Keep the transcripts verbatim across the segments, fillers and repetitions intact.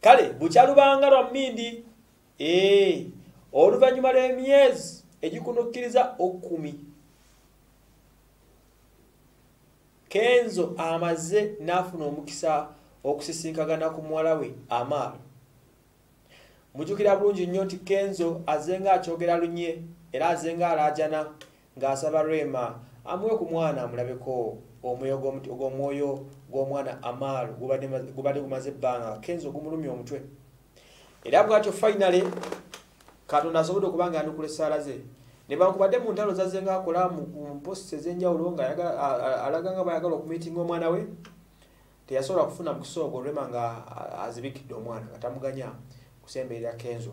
kale bukyalubanga lwa mmindi eh oluvanyuma lw'emyezi egikunukkiriza okumi Kenzo amaze nafuna omukisa okusisinkagana ku muwala we Amal. Mujukira bulungi nnyo nti Kenzo azenga akyogera lunye era azenga alajana ng'asaba Rema amuwe ku mwana amulabeko omwoyo gw'omwoyo gw'omwana Amal gubadde gumaze ebbanga Kenzo gumulumya omutwe. Era bw'atyo finally Katonda asobodde okubanga anukula essaala ze. Ne bankubadde mu ntalo zazenga akola mu posts ez'enjawulo nga alaga nga bayagala okumiitinga omwana we. Teyasobola kufuna mukisa ogwo Rema nga azibikidde omwana nga tamuganya kusemberera Kenzo.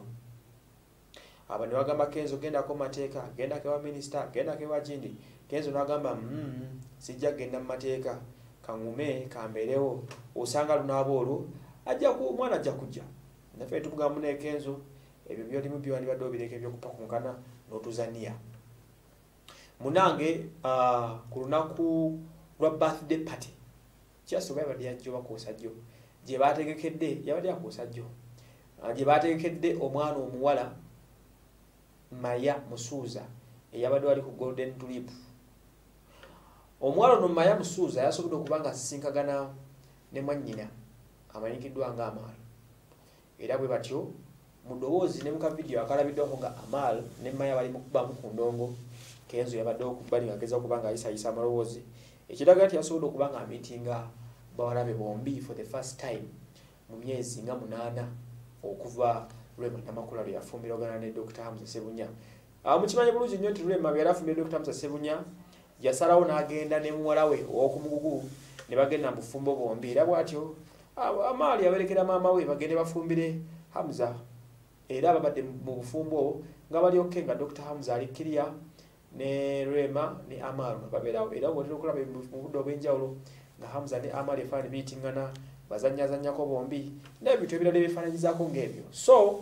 Aba ne bagamba Kenzo genda ko mateeka, genda ke wa minister, genda ke wa jindi. Kenzo n'agamba mm sijja genda mu mateeka, kangume kamberewo, osanga lunaabo olwo ajja ku omwana ajja kujja. Naffe tumugamba ne Kenzo ebyo byoli mu byandi badde obireke byokupakunkana n'otuzania. Munange uh, ku lunaku lwa birthday party kyasoba yabadde yajjo bakosajjo gye bategekedde yabadde akosajjo gye bategekedde omwana omuwala Maya Musuuza eyabadde wali ku Golden Tulip. Omwalo no Maya Musuuza yasobodde okubanga asisinkagana ne mwannyina amanyikiddwa nga Amal. Era bwe batyo mu ddoboozi ne muka video akalabiddwako nga Amal ne Maya bali mu kubamu ku ndongo. Kenzo yabadde okubali ng'ageza okubanga ayisayisa amaloboozi. Ekiraga nti yasobodde okubanga amiitinga bawalabe bombi for the first time mu myezi nga munaana okuva Rema namakula lwe yafumbirwagana ne Doctor Hamza Sebunya. Awo mukimanyi bulungi nnyo nti Rema bwe yarafumbira Doctor Hamza Sebunya yasalawo n'agenda ne muwala we ow'okumugugu ne bagenda mu bufumbo bombi. Era bw'atyo Amal yaberekera maama we bagende bafumbire Hamza. Era babadde mu bufumbo nga balyokke nga Doctor Hamza ali kiriya ne Rema ne Amal babeerawo. Era bw'otera okulaba mu budde obw'enjawulo nga Hamza ne Amal efaani biyitingana bazanyazanyako bombi n'ebintu ebirala ebifaananyizaako ng'ebyo. So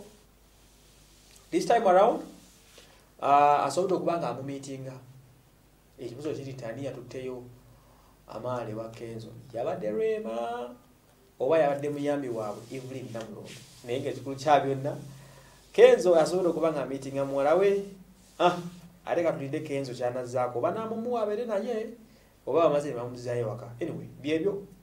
this time around uh, asobodde okubanga amumiitinga ekibuzo kiri tani yatutteyo Amal wa Kenzo yabadde Rema oba yabadde muyambi waabwe Evelyn Namulabako. Naye ng'ekikulu kya byonna Kenzo asobodde okubanga amiitinga muwala we ah ate katulinde Kenzo ky'anazzaako oba n'amumuwa abeere naye oba bamaze ne bamuzaayo waka. Anyway byebyo